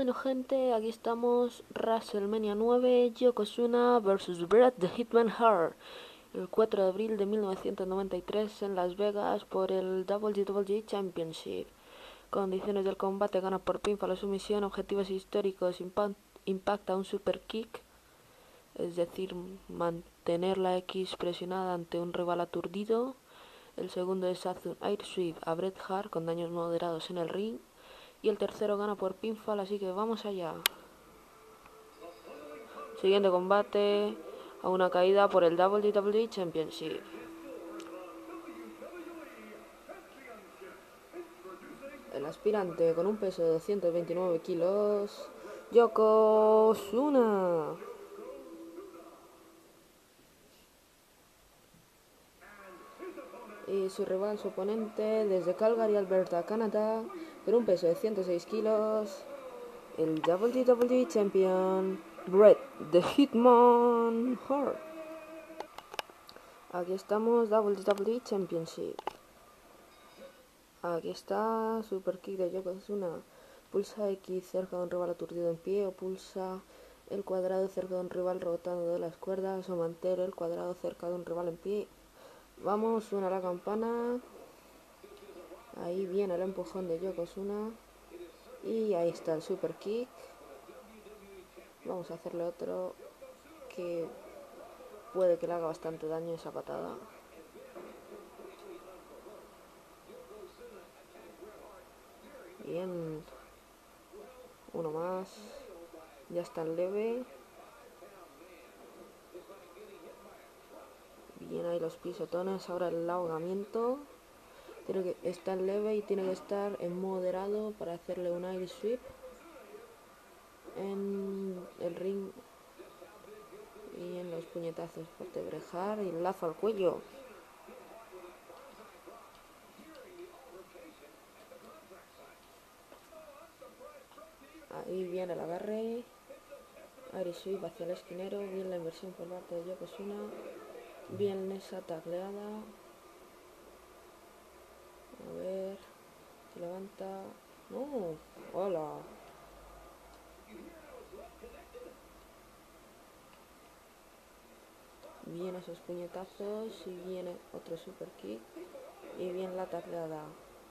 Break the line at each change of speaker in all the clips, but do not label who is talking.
Bueno gente, aquí estamos, WrestleMania 9, Yokozuna vs Bret the Hitman Hart, el 4 de abril de 1993 en Las Vegas por el WWE Championship. Condiciones del combate: gana por pinfall o sumisión. Objetivos históricos: impacta un super kick, es decir, mantener la X presionada ante un rival aturdido. El segundo es hace un air sweep a Bret Hart con daños moderados en el ring. Y el tercero gana por pinfall, así que vamos allá. Siguiente combate, a una caída por el WWE Championship. El aspirante con un peso de 229 kilos, Yokozuna. Y su rival, su oponente, desde Calgary, Alberta, Canadá, con un peso de 106 kilos, el WWE Champion, Bret the Hitman Hart. Aquí estamos, WWE Championship. Aquí está, super kick de Yokozuna. Pulsa X cerca de un rival aturdido en pie, o pulsa el cuadrado cerca de un rival rebotando de las cuerdas, o mantén el cuadrado cerca de un rival en pie. Vamos, suena la campana. Ahí viene el empujón de Yokozuna. Y ahí está el super kick. Vamos a hacerle otro que puede que le haga bastante daño esa patada. Bien. Uno más. Ya está en leve. Bien ahí los pisotones. Ahora el ahogamiento. Tiene que estar leve y tiene que estar en moderado para hacerle un air sweep en el ring. Y en los puñetazos por Tebrejar y el lazo al cuello. Ahí viene el agarre. Air sweep hacia el esquinero. Bien la inversión por parte de Yokozuna. Bien esa tacleada. A ver. Se levanta. No. Hola. Bien esos puñetazos. Y viene otro super kick. Y bien la tacleada.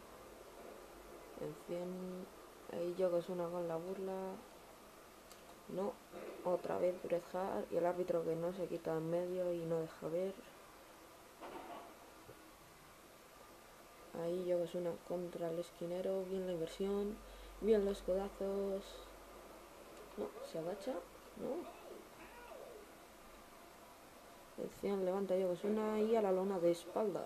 Atención. Ahí Yokozuna con la burla. No. Otra vez Bret Hart. Y el árbitro que no se quita en medio y no deja ver. Ahí Yokozuna contra el esquinero. Bien la inversión. Bien los codazos. No. Se agacha. No. Atención. Levanta Yokozuna. Y a la lona de espaldas.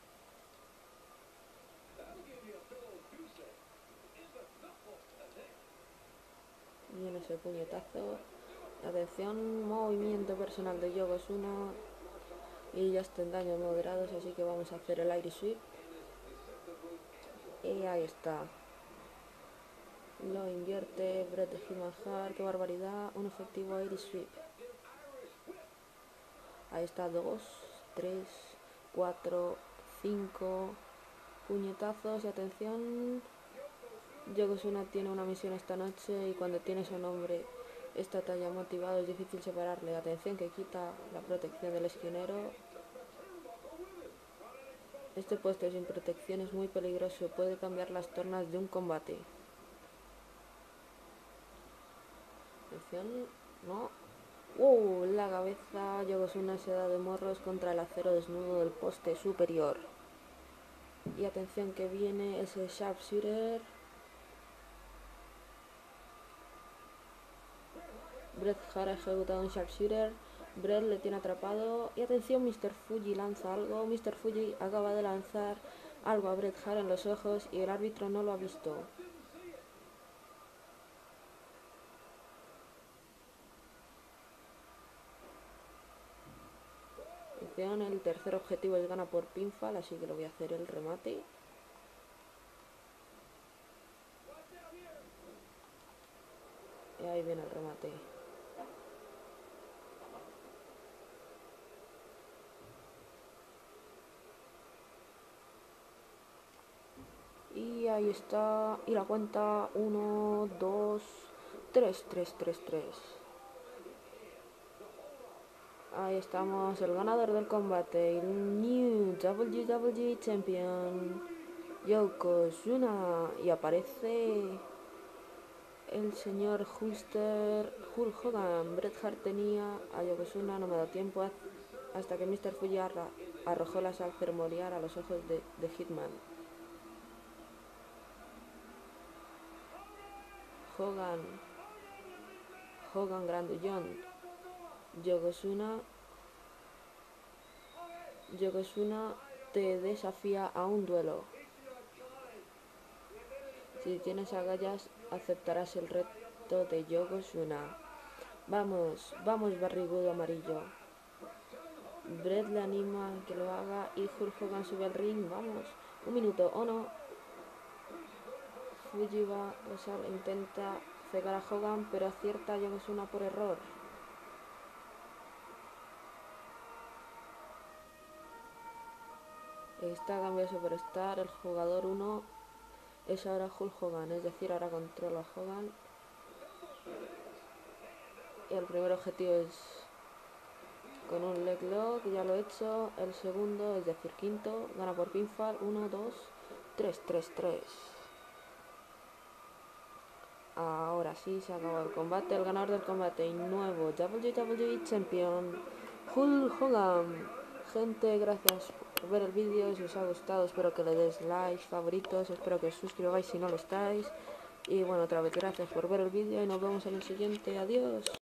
Bien ese puñetazo. Atención, movimiento personal de Yokozuna. Y ya está en daños moderados, así que vamos a hacer el air sweep. Y ahí está. Lo invierte Bret the Hitman Hart. Qué barbaridad. Un efectivo air sweep. Ahí está, 2, 3, 4, 5 puñetazos. Y atención, Yokozuna tiene una misión esta noche. Y cuando tiene su nombre esta talla motivado es difícil separarle. Atención, que quita la protección del esquinero. Este puesto sin protección es muy peligroso. Puede cambiar las tornas de un combate. Atención, no. La cabeza. Yokozuna se da de morros contra el acero desnudo del poste superior. Y atención que viene ese sharpshooter. Bret Hart ha ejecutado un sharpshooter. Bret le tiene atrapado. Y atención, Mr. Fuji lanza algo. Mr. Fuji acaba de lanzar algo a Bret Hart en los ojos y el árbitro no lo ha visto. Atención, el tercer objetivo es gana por pinfall, así que lo voy a hacer el remate. Y ahí viene el remate. Y ahí está. Y la cuenta: 1, 2, 3-3-3-3. Ahí estamos, el ganador del combate, el New WWE Champion, Yokozuna. Y aparece el señor Hulk Hogan. Bret Hart tenía a Yokozuna, no me da tiempo, hasta que Mr. Fuji arrojó la sal ceremonial a los ojos de Hitman. Hogan grandullón. Yokozuna te desafía a un duelo. Si tienes agallas, aceptarás el reto de Yokozuna. Vamos, barrigudo amarillo. Bret le anima a que lo haga y Hulk Hogan sube al ring. Vamos, un minuto, ¿o no? Fuji va a usar, intenta cegar a Hogan, pero acierta a Yokozuna por error. Está cambio de Superstar, el jugador 1 es ahora Hulk Hogan, es decir, ahora controla a Hogan. Y el primer objetivo es con un leg lock, ya lo he hecho. El segundo, es decir, quinto, gana por pinfall, 1, 2, 3, 3, 3. Ahora sí, se acabó el combate. El ganador del combate y nuevo WWE Champion, Hulk Hogan. Gente, gracias por ver el vídeo. Si os ha gustado, espero que le des like, favoritos, espero que os suscribáis si no lo estáis. Y bueno, otra vez gracias por ver el vídeo y nos vemos en el siguiente. Adiós.